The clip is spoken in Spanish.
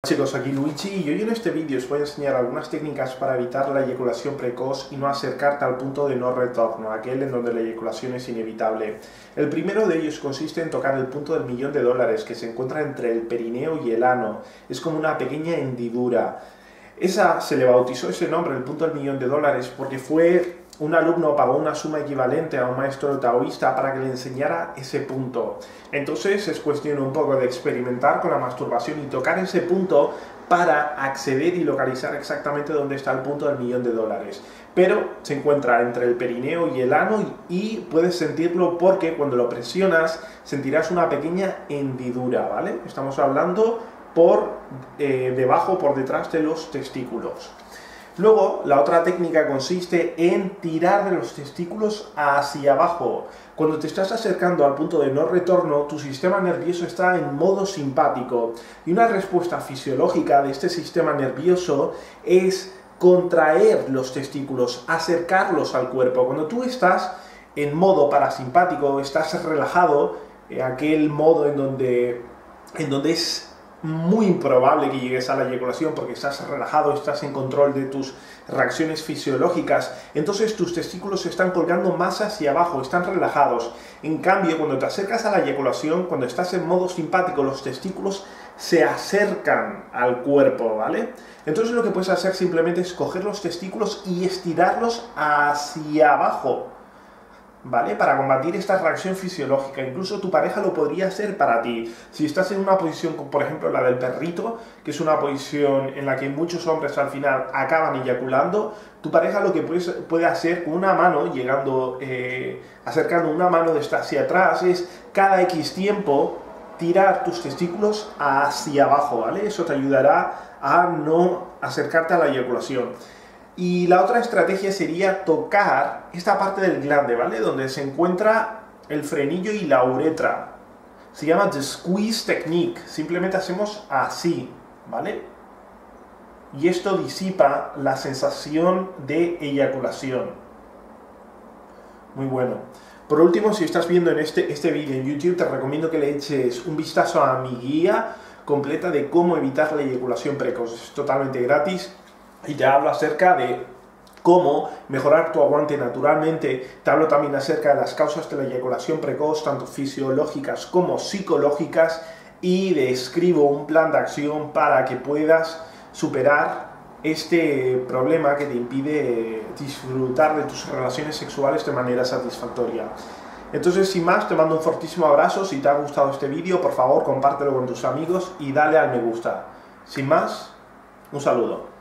Chicos, aquí Luigi y hoy en este vídeo os voy a enseñar algunas técnicas para evitar la eyaculación precoz y no acercarte al punto de no retorno, aquel en donde la eyaculación es inevitable. El primero de ellos consiste en tocar el punto del $1.000.000 que se encuentra entre el perineo y el ano. Es como una pequeña hendidura. Se le bautizó ese nombre, el punto del $1.000.000, porque un alumno pagó una suma equivalente a un maestro taoísta para que le enseñara ese punto. Entonces es cuestión un poco de experimentar con la masturbación y tocar ese punto para acceder y localizar exactamente dónde está el punto del $1.000.000. Pero se encuentra entre el perineo y el ano y puedes sentirlo porque cuando lo presionas sentirás una pequeña hendidura, ¿vale? Estamos hablando por debajo, por detrás de los testículos. Luego, la otra técnica consiste en tirar de los testículos hacia abajo. Cuando te estás acercando al punto de no retorno, tu sistema nervioso está en modo simpático. Y una respuesta fisiológica de este sistema nervioso es contraer los testículos, acercarlos al cuerpo. Cuando tú estás en modo parasimpático, estás relajado, aquel modo en donde es muy improbable que llegues a la eyaculación porque estás relajado, estás en control de tus reacciones fisiológicas, entonces tus testículos se están colgando más hacia abajo, están relajados. En cambio, cuando te acercas a la eyaculación, cuando estás en modo simpático, los testículos se acercan al cuerpo, ¿vale? Entonces lo que puedes hacer simplemente es coger los testículos y estirarlos hacia abajo, ¿vale? Para combatir esta reacción fisiológica. Incluso tu pareja lo podría hacer para ti. Si estás en una posición, por ejemplo, la del perrito, que es una posición en la que muchos hombres al final acaban eyaculando, tu pareja lo que puede hacer con una mano, acercando una mano desde hacia atrás, es cada X tiempo tirar tus testículos hacia abajo, ¿vale? Eso te ayudará a no acercarte a la eyaculación. Y la otra estrategia sería tocar esta parte del glande, ¿vale? Donde se encuentra el frenillo y la uretra. Se llama The Squeeze Technique. Simplemente hacemos así, ¿vale? Y esto disipa la sensación de eyaculación. Muy bueno. Por último, si estás viendo en este vídeo en YouTube, te recomiendo que le eches un vistazo a mi guía completa de cómo evitar la eyaculación precoz. Es totalmente gratis. Y te hablo acerca de cómo mejorar tu aguante naturalmente. Te hablo también acerca de las causas de la eyaculación precoz, tanto fisiológicas como psicológicas, y describo un plan de acción para que puedas superar este problema que te impide disfrutar de tus relaciones sexuales de manera satisfactoria. Entonces, sin más, te mando un fortísimo abrazo. Si te ha gustado este vídeo, por favor, compártelo con tus amigos y dale al me gusta. Sin más, un saludo.